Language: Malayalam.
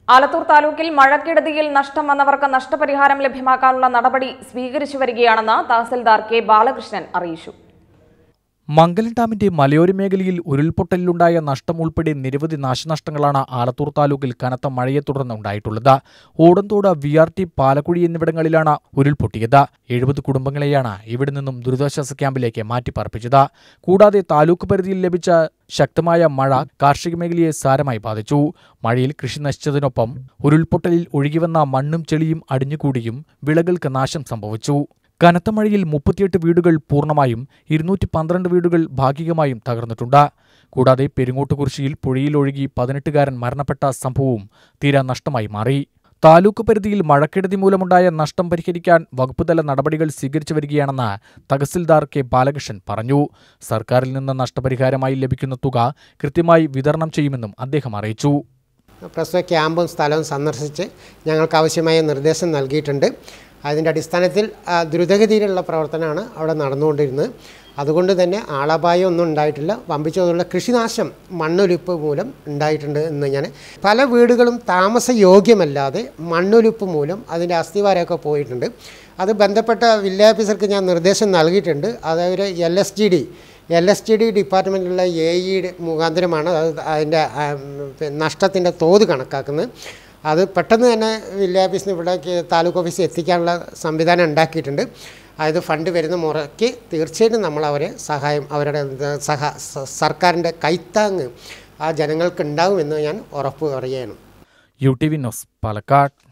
ആലത്തൂർ താലൂക്കിൽ മഴക്കെടുതിയിൽ നഷ്ടം വന്നവർക്ക് നഷ്ടപരിഹാരം ലഭ്യമാക്കാനുള്ള നടപടി സ്വീകരിച്ചു വരികയാണെന്ന് തഹസിൽദാർ കെ ബാലകൃഷ്ണൻ അറിയിച്ചു. മംഗലം ഡാമിന്റെ മലയോര മേഖലയിൽ ഉരുൾപൊട്ടലിലുണ്ടായ നഷ്ടം ഉൾപ്പെടെ നിരവധി നാശനഷ്ടങ്ങളാണ് ആലത്തൂർ താലൂക്കിൽ കനത്ത മഴയെ തുടർന്ന് ഉണ്ടായിട്ടുള്ളത്. ഓടന്തോട്, VRT, പാലക്കുഴി എന്നിവിടങ്ങളിലാണ് ഉരുൾപൊട്ടിയത്. 70 കുടുംബങ്ങളെയാണ് ഇവിടെ നിന്നും ദുരിതാശ്വാസ ക്യാമ്പിലേക്ക് മാറ്റിപ്പാർപ്പിച്ചത്. കൂടാതെ താലൂക്ക് പരിധിയിൽ ലഭിച്ച ശക്തമായ മഴ കാർഷിക മേഖലയെ സാരമായി ബാധിച്ചു. മഴയിൽ കൃഷി നശിച്ചതിനൊപ്പം ഉരുൾപൊട്ടലിൽ ഒഴുകിവന്ന മണ്ണും ചെളിയും അടിഞ്ഞുകൂടിയും വിളകൾക്ക് നാശം സംഭവിച്ചു. കനത്ത മഴയിൽ 38 വീടുകൾ പൂർണ്ണമായും 212 വീടുകൾ ഭാഗികമായും തകർന്നിട്ടുണ്ട്. കൂടാതെ പെരിങ്ങോട്ടുകുറിശ്ശിയിൽ പുഴയിലൊഴുകി 18കാരൻ മരണപ്പെട്ട സംഭവവും തീരാ നഷ്ടമായി മാറി. താലൂക്ക് പരിധിയിൽ മഴക്കെടുതി മൂലമുണ്ടായ നഷ്ടം പരിഹരിക്കാൻ വകുപ്പുതല നടപടികൾ സ്വീകരിച്ചു വരികയാണെന്ന് തഹസിൽദാർ കെ ബാലകൃഷ്ണൻ പറഞ്ഞു. സർക്കാരിൽ നിന്ന് നഷ്ടപരിഹാരമായി ലഭിക്കുന്ന തുക കൃത്യമായി വിതരണം ചെയ്യുമെന്നും അദ്ദേഹം അറിയിച്ചു. പ്രസ്തുത ക്യാമ്പും സ്ഥലവും സന്ദർശിച്ച് ഞങ്ങൾക്ക് ആവശ്യമായ നിർദ്ദേശം നൽകിയിട്ടുണ്ട്. അതിൻ്റെ അടിസ്ഥാനത്തിൽ ദ്രുതഗതിയിലുള്ള പ്രവർത്തനമാണ് അവിടെ നടന്നുകൊണ്ടിരുന്നത്. അതുകൊണ്ട് തന്നെ ആളപായം ഒന്നും ഉണ്ടായിട്ടില്ല. വമ്പിച്ചതുള്ള കൃഷിനാശം മണ്ണൊലിപ്പ് മൂലം ഉണ്ടായിട്ടുണ്ട് എന്ന് ഞാൻ പല വീടുകളും താമസയോഗ്യമല്ലാതെ മണ്ണൊലിപ്പ് മൂലം അതിൻ്റെ അസ്ഥിവാരമൊക്കെ പോയിട്ടുണ്ട്. അത് ബന്ധപ്പെട്ട വില്ലേജ് ഓഫീസർക്ക് ഞാൻ നിർദ്ദേശം നൽകിയിട്ടുണ്ട്. അതായത് LSTD ഡിപ്പാർട്ട്മെൻറ്റിലുള്ള AE മുഖാന്തരമാണ് അതിൻ്റെ നഷ്ടത്തിൻ്റെ തോത് കണക്കാക്കുന്നത്. അത് പെട്ടെന്ന് തന്നെ വില്ലേജ് ഓഫീസിന് ഇവിടേക്ക് താലൂക്ക് ഓഫീസിൽ എത്തിക്കാനുള്ള സംവിധാനം ഉണ്ടാക്കിയിട്ടുണ്ട്. അതായത് ഫണ്ട് വരുന്ന മുറയ്ക്ക് തീർച്ചയായിട്ടും നമ്മൾ അവരുടെ സർക്കാരിൻ്റെ കൈത്താങ്ങ് ആ ജനങ്ങൾക്ക് ഉണ്ടാകുമെന്ന് ഞാൻ ഉറപ്പ് പറയുകയാണ്. UTV news, Palakkad.